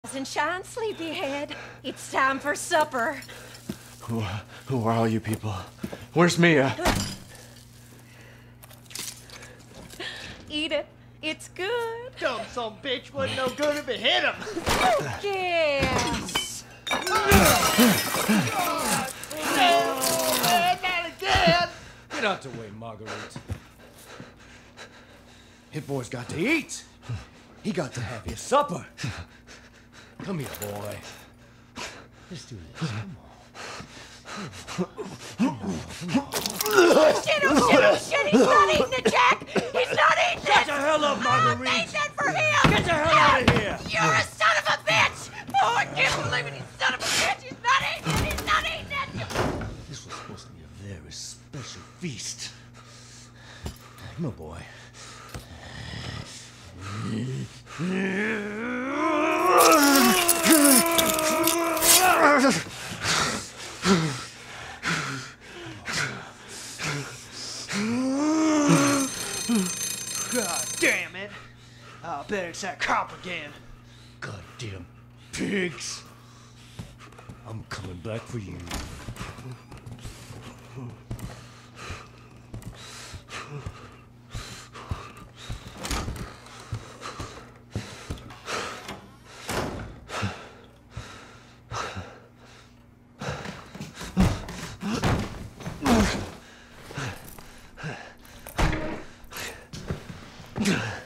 Rise and shine, sleepyhead. It's time for supper. Who are all you people? Where's Mia? Eat it. It's good. Dumb son bitch wasn't no good if it hit him. Yes. Not again. Get out the way, Marguerite. Hit boy's got to eat. He got to have his supper. Come here, boy. Let's do this. Come on. Shit, he's not eating it, Jack! He's not eating Shut it! the hell up, Marguerite! I made that for him! Get the hell out of here! You're a son of a bitch! Oh, I can't believe it, you son of a bitch! He's not eating it! He's not eating it! This was supposed to be a very special feast. Come on, boy. God damn it. I'll bet it's that cop again. Goddamn pigs! I'm coming back for you. Ugh.